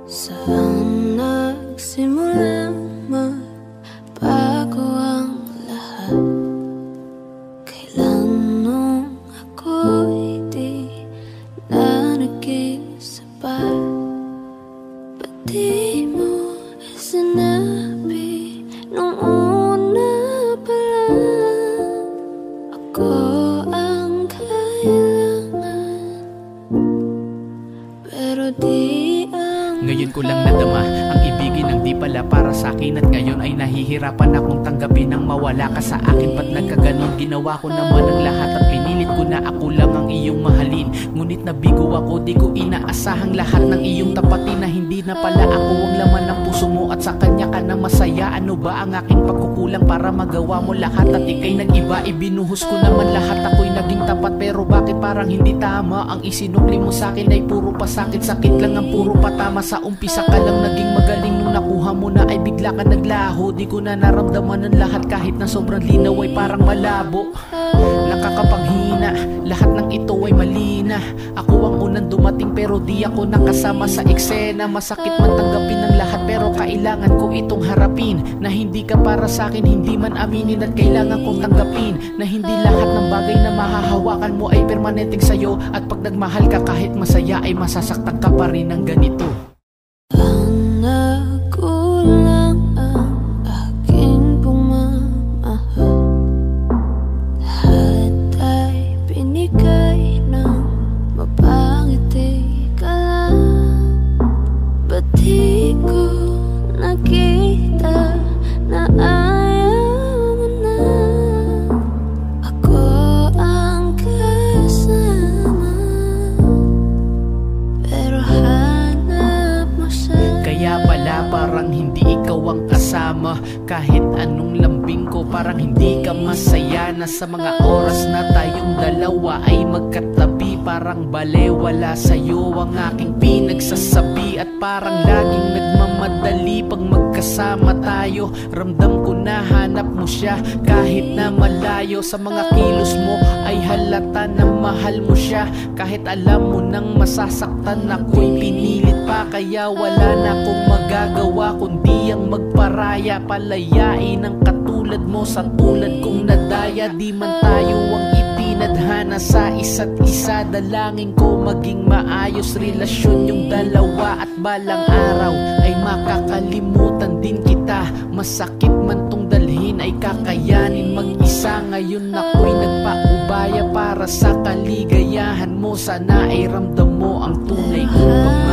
Saan nagsimulang magbago ang lahat? Kailan nung ako'y di na naging sapat? Ba't di mo sinabi nung una pa lang? Ako ang kailangan, pero di ngayon ko lang nadama ang ibigin ng di pala para sa akin. At ngayon ay nahihirapan akong tanggapin ang mawala ka sa akin. Ba't nagkaganon? Ginawa ko naman ang lahat at pinilit ko na ako lang ang iyong mahalin. Ngunit nabigo ako, di ko inaasahang lahat ng iyong tapatin, na hindi na pala ako ang laman ng puso mo at sa kanya ka na masaya. Ano ba ang aking pagkukulang para magawa mo lahat at ika'y nag-iba? Ibinuhos ko naman lahat, ako'y naging tapat, pero bakit parang hindi tama? Ang isinukli mo sa akin ay puro pasakit, sakit lang ang puro patama. Sa umpisa ka lang naging magaling, nung nakuha mo na ay bigla ka naglaho. Di ko na naramdaman ang lahat, kahit na sobrang linaw ay parang malabo. Nakakapanghina, lahat ng ito ay mali na. Ako ang unang dumating pero di ako nakasama sa eksena. Masakit man tanggapin ang lahat pero kailangan ko itong harapin, na hindi ka para sa akin, hindi man aminin. At kailangan kong tanggapin na hindi lahat ng bagay na mahahawakan mo ay permanenteng sa'yo. At pag nagmahal ka kahit masaya ay masasaktan ka pa rin ng ganito. Nakulang ang aking pumamahal, lahat ay binigay ng mapangiti ka lang. Ba't di ko nakita na ayaw mo na? Ako ang kasama, pero kaya pala parang hindi ikaw ang kasama. Kahit anong lambing ko parang hindi ka masaya. Na sa mga oras na tayong dalawa ay magkatabi, parang balewala sa'yo ang aking pinagsasabi. At parang laging nagmamadali pag magkasama tayo. Ramdam ko na hanap mo siya kahit na malayo. Sa mga kilos mo ay halata na mahal mo siya, kahit alam mo nang masasaktan ako'y pinilit pa. Kaya wala na akong magagawa kundi ang magparaya. Palayain ang katulad mo sa tulad kong nadaya. Di man tayo ang itinadhana sa isa't isa, dalangin ko maging maayos relasyon yung dalawa. At balang araw ay makakalimutan din kita. Masakit man tong dalhin ay kakayanin mag-isa. Ngayon ako'y nagpaubaya para sa kaligayahan mo. Sana ay ramdam mo ang tunay kong